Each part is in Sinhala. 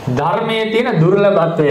ධර්මයේ තියෙන දුර්ලභත්වය.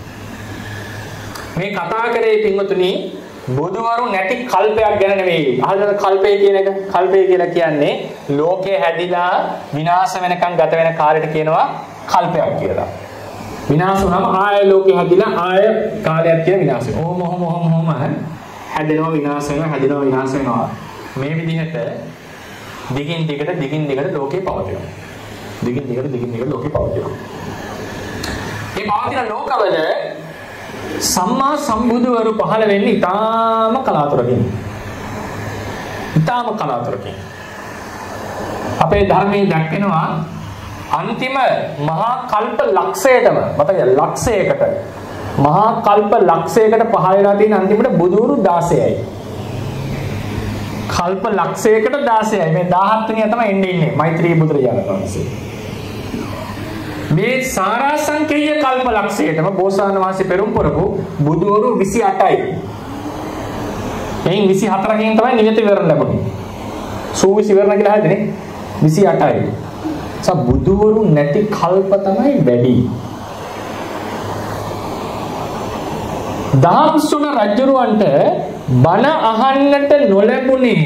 මේ කතා කරේ පින්වතුනි බුදුවරු නැති කල්පයක් ගැන නෙවෙයි. අහලා කල්පය කියන එක. කල්පය කියලා කියන්නේ ලෝකේ හැදිලා විනාශ වෙනකන් ගත වෙන කාලෙට කියනවා කල්පයක් කියලා. විනාශ වුණාම ආය ලෝකේ හැදිලා ආය කාලයක් කියලා විනාශ වෙනවා. ඔහොම හැදෙනවා විනාශ වෙනවා හැදෙනවා විනාශ වෙනවා. මේ විදිහට දිගින් දිගට ලෝකේ පවතිනවා. දිගින් දිගට ලෝකේ පවතිනවා. මේ පවතින ලෝකවල සම්මා සම්බුදුවරු පහළ වෙන්නේ ඊටාම කලාතුරකින්. අපේ ධර්මයේ දැක්වෙනවා අන්තිම මහා කල්ප ලක්ෂයකටම මතකද ලක්ෂයකට මහා කල්ප ලක්ෂයකට පහළ වෙලා තියෙන අන්තිමට බුදුවරු 16යි. කල්ප ලක්ෂයකට 16යි. මේ 17 වෙනිය තමයි එන්නේ මෛත්‍රී බුදුරජාණන් වහන්සේ. මේ සාරාංශකීය කල්ප ලක්ෂයටම බෝසතාණන් වහන්සේ පෙරම් පුරපු බුදුවරු 28යි. එයින් 24කින් තමයි නියත විවරණ ලැබුණේ. සූවිසි විවරණ කියලා හදන්නේ 28යි. බුදුවරු නැති කල්ප තමයි වැඩි. දාම්සුන රජුරවන්ට බණ අහන්නට නොලැබුණේ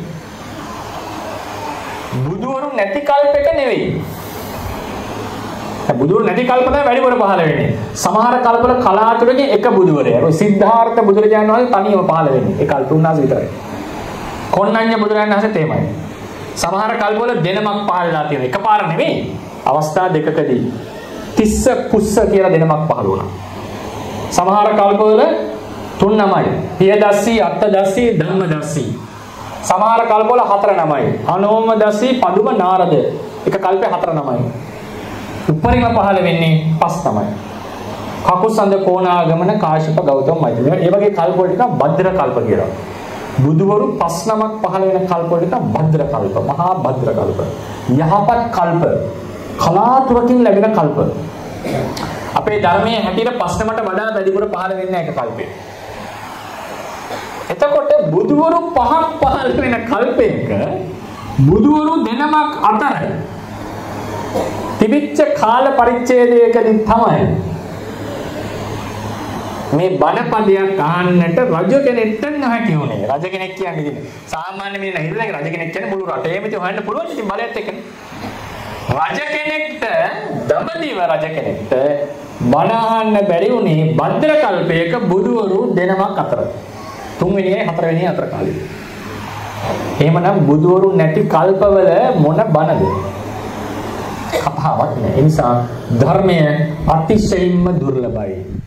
බුදුවරු නැති කල්පෙක නෙවෙයි. බුදුවරු නැති කල්ප තමයි වැඩිපුර පහළ වෙන්නේ. සමහර කල්පවල කලාතුරකින් එක බුදුවරයා. ඔය සිද්ධාර්ථ බුදුරජාණන් වහන්සේ තනියම පහළ වෙන්නේ. ඒ කල්ප උන්වහන්සේ විතරයි. කොණ්ණඤ්ඤ බුදුරජාණන් වහන්සේ තේමයි. සමහර කල්පවල දෙනමක් පහළලා තියෙනවා. එකපාර නෙවෙයි. අවස්ථා දෙකකදී. තිස්ස කුස්ස කියලා දෙනමක් පහළ වුණා. සමහර කල්පවල 3 නමයි. පියදස්සී, අත්තදස්සී, ධම්මදස්සී. සමහර කල්පවල 4 නමයි. අනෝමදස්සී, පදුම, නාරද. එක කල්පේ 4 නමයි. උපරිම පහළ වෙන්නේ 5 තමයි. කකුසඳ කෝණාගමන කාශ්‍යප ගෞතම මෛත්‍රී. මේ වගේ කල්ප වල ටික භද්‍ර කල්ප කියලා. බුදුවරු 5 නමක් පහළ වෙන කල්ප වල ටික භද්‍ර කල්ප, මහා භද්‍ර කල්ප. යහපත් කල්ප, කලාතුරකින් ලැබෙන කල්ප. අපේ ධර්මයේ හැටියට 5 නමට වඩා වැඩිපුර පහළ වෙන්නේ එක කල්පේ. එතකොට බුදුවරු 5ක් පහළ වෙන කල්පයක බුදුවරු දෙනමක් අතර තිබිච්ච කාල පරිච්ඡේදයකදී තමයි මේ බණපදයක් අහන්නට රජ කෙනෙක්ට නැහැටි උනේ. රජ කෙනෙක් කියන්නේ ඉතින් සාමාන්‍ය මිනිහ හිතලා රජ කෙනෙක් කියන්නේ මුළු රටේම ඉතින් හොයන්න පුළුවන් ඉතින් බලයත් එක්ක. රජ කෙනෙක්ට දඹදිව රජ කෙනෙක්ට බණ අහන්න බැරි උනේ භද්‍ර කල්පයක බුදුවරු දෙනමක් අතර. 3 වෙනියයි 4 වෙනියයි අතර කාලේ. එහෙමනම් බුදුවරු නැති කල්පවල මොන බණද? කතාවක් නෑ. ඒ නිසා ධර්මය අතිශයින්ම දුර්ලභයි.